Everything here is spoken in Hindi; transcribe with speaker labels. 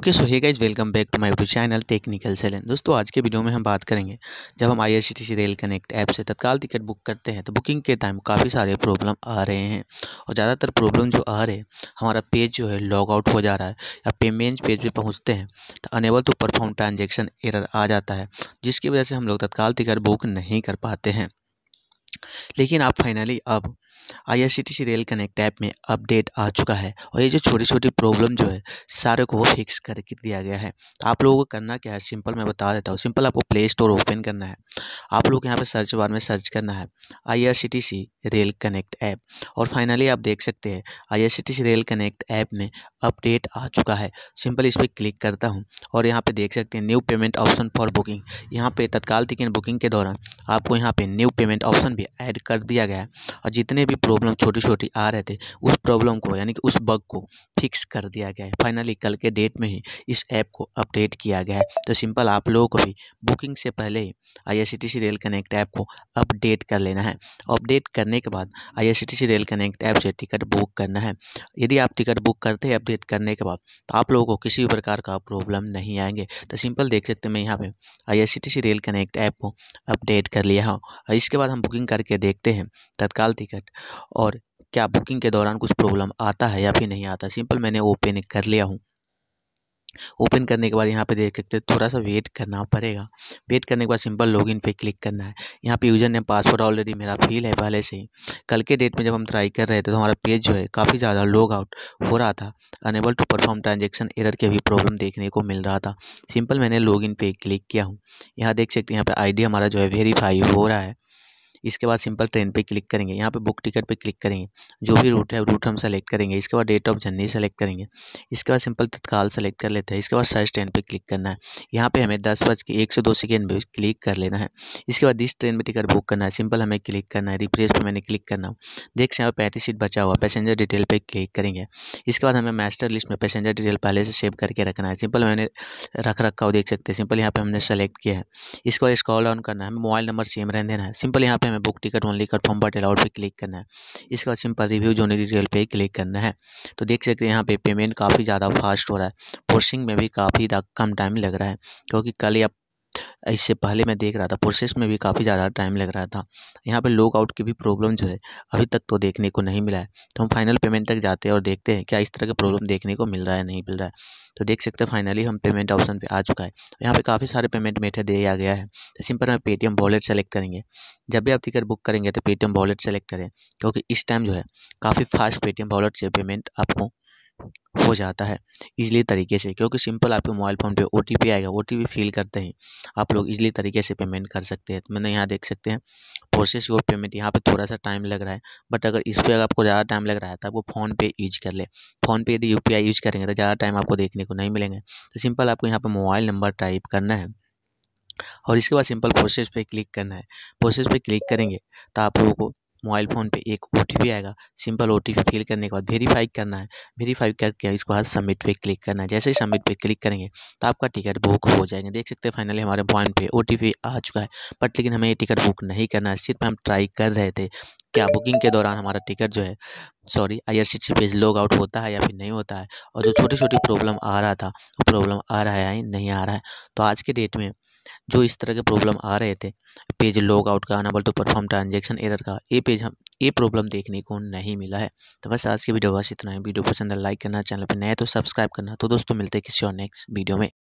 Speaker 1: Okay so hey guys, welcome back to my YouTube channel technical सेलेन। दोस्तों आज के वीडियो में हम बात करेंगे, जब हम IRCTC रेल कनेक्ट ऐप से तत्काल टिकट बुक करते हैं तो बुकिंग के टाइम काफ़ी सारे प्रॉब्लम आ रहे हैं। और ज़्यादातर प्रॉब्लम जो आ रहे हैं, हमारा पेज जो है लॉग आउट हो जा रहा है या पेमेंट पेज पे पहुँचते हैं तो unable to perform transaction error आ जाता है, जिसकी वजह से हम लोग तत्काल टिकट बुक नहीं कर पाते हैं। लेकिन आप फाइनली अब IRCTC रेल कनेक्ट ऐप में अपडेट आ चुका है और ये जो छोटी छोटी प्रॉब्लम जो है सारे को वो फिक्स करके दिया गया है। तो आप लोगों को करना क्या है, सिंपल मैं बता देता हूँ। सिंपल आपको प्ले स्टोर ओपन करना है। आप लोग यहाँ पे सर्च बार में सर्च करना है IRCTC रेल कनेक्ट ऐप और फाइनली आप देख सकते हैं IRCTC रेल कनेक्ट ऐप में अपडेट आ चुका है। सिंपल इस पर क्लिक करता हूँ और यहाँ पे देख सकते हैं new payment option for booking. यहाँ पे तत्काल टिकट बुकिंग के दौरान आपको यहाँ पे न्यू पेमेंट ऑप्शन भी ऐड कर दिया गया है और जितने भी प्रॉब्लम छोटी छोटी आ रहे थे उस प्रॉब्लम को यानी कि उस बग को फिक्स कर दिया गया है। फाइनली कल के डेट में ही इस ऐप को अपडेट किया गया है। तो सिंपल आप लोगों को भी बुकिंग से पहले ही IRCTC रेल कनेक्ट ऐप को अपडेट कर लेना है। अपडेट करने के बाद IRCTC रेल कनेक्ट ऐप से टिकट बुक करना है। यदि आप टिकट बुक करते हैं अपडेट करने के बाद तो आप लोगों को किसी भी प्रकार का प्रॉब्लम नहीं आएंगे। तो सिंपल देख सकते हैं मैं यहाँ पे IRCTC रेल कनेक्ट ऐप को अपडेट कर लिया हूँ। इसके बाद हम बुकिंग करके देखते हैं तत्काल टिकट और क्या बुकिंग के दौरान कुछ प्रॉब्लम आता है या फिर नहीं आता। सिंपल मैंने ओपन कर लिया हूँ। ओपन करने के बाद यहाँ पे देख सकते हैं थोड़ा सा वेट करना पड़ेगा। वेट करने के बाद सिंपल लॉगिन पे क्लिक करना है। यहाँ पे यूजर नेम पासवर्ड ऑलरेडी मेरा फिल है पहले से ही। कल के डेट में जब हम ट्राई कर रहे थे तो हमारा पेज जो है काफ़ी ज़्यादा लॉग आउट हो रहा था। Unable to perform transaction error के भी प्रॉब्लम देखने को मिल रहा था। सिंपल मैंने लॉगिन पे क्लिक किया हूँ। यहाँ देख सकते हैं यहाँ पे ID हमारा जो है वेरीफाई हो रहा है। इसके बाद सिंपल ट्रेन पे क्लिक करेंगे। यहाँ पे बुक टिकट पे क्लिक करेंगे। जो भी रूट है रूट हम सेलेक्ट करेंगे। इसके बाद डेट ऑफ जर्नी सेलेक्ट करेंगे। इसके बाद सिंपल तत्काल सेलेक्ट कर लेते हैं। इसके बाद सर्च ट्रेन पे क्लिक करना है। यहाँ पे हमें 10:01 से 2 सेकेंड में क्लिक कर लेना है। इसके बाद इस ट्रेन में टिकट बुक करना है। सिंपल हमें क्लिक करना है। रिफ्रेश पे मैंने क्लिक करना है। देख सकते हैं 35 सीट बचा हुआ। पैसेंजर डिटेल पे क्लिक करेंगे। इसके बाद हमें मास्टर लिस्ट में पैसेंजर डिटेल पहले से सेव करके रखना है। सिंपल मैंने रख रखा हो, देख सकते हैं। सिंपल यहाँ पे हमने सेलेक्ट किया है। इसके बाद स्क्रॉल डाउन करना है। हमें मोबाइल नंबर सेम रहने देना है। सिंपल यहाँ पे हमें book ticket only confirm berth allowed पे क्लिक करना है। इसके बाद सिंपल रिव्यू जोनी डिटेल पे क्लिक करना है। तो देख सकते हैं यहाँ पे पेमेंट काफ़ी ज़्यादा फास्ट हो रहा है। प्रोसेसिंग में भी काफ़ी कम टाइम लग रहा है, क्योंकि कल या इससे पहले मैं देख रहा था प्रोसेस में भी काफ़ी ज़्यादा टाइम लग रहा था। यहाँ पे लॉग आउट की भी प्रॉब्लम जो है अभी तक तो देखने को नहीं मिला है। तो हम फाइनल पेमेंट तक जाते हैं और देखते हैं क्या इस तरह का प्रॉब्लम देखने को मिल रहा है नहीं मिल रहा है। तो देख सकते हैं फाइनली हम पेमेंट ऑप्शन पे आ चुका है। यहाँ पे काफ़ी सारे पेमेंट मेथड दिया गया है। तो सिंपल हम पेटीएम वॉलेट सेलेक्ट करेंगे। जब भी आप टिकट बुक करेंगे तो पेटीएम वॉलेट सेलेक्ट करें, क्योंकि इस टाइम जो है काफ़ी फास्ट पेटीएम वॉलेट से पेमेंट आपको हो जाता है इजीली तरीके से, क्योंकि सिंपल आपके मोबाइल फ़ोन पे OTP आएगा। OTP फिल करते ही आप लोग इजीली तरीके से पेमेंट कर सकते हैं। तो मैंने यहाँ देख सकते हैं प्रोसेस योर पेमेंट। यहाँ पे थोड़ा सा टाइम लग रहा है, बट अगर इस पर आपको ज़्यादा टाइम लग रहा है तो आपको फ़ोनपे यूज कर ले। फ़ोनपे यदि UPI यूज करेंगे तो ज़्यादा टाइम आपको देखने को नहीं मिलेंगे। तो सिंपल आपको यहाँ पर मोबाइल नंबर टाइप करना है और इसके बाद सिंपल प्रोसेस पे क्लिक करना है। प्रोसेस पे क्लिक करेंगे तो आप लोगों को मोबाइल फ़ोन पे एक OTP आएगा। सिंपल OTP फिल करने के बाद वेरीफाई करना है। वेरीफाई करके इसको बाद सबमिट पे क्लिक करना है। जैसे ही सबमिट पे क्लिक करेंगे तो आपका टिकट बुक हो जाएंगे। देख सकते हैं फाइनली हमारे पॉइंट पे OTP आ चुका है, बट लेकिन हमें ये टिकट बुक नहीं करना है। सिर्फ हम ट्राई कर रहे थे क्या बुकिंग के दौरान हमारा टिकट जो है IRCTC पेज लॉग आउट होता है या फिर नहीं होता है, और जो छोटी छोटी प्रॉब्लम आ रहा था वो प्रॉब्लम आ रहा है या नहीं आ रहा है। तो आज के डेट में जो इस तरह के प्रॉब्लम आ रहे थे, पेज लॉग आउट का, unable to perform transaction error का, ये प्रॉब्लम देखने को नहीं मिला है। तो बस आज की वीडियो बस इतना है। वीडियो पसंद है लाइक करना, चैनल पर नए तो सब्सक्राइब करना। तो दोस्तों मिलते हैं किसी और नेक्स्ट वीडियो में।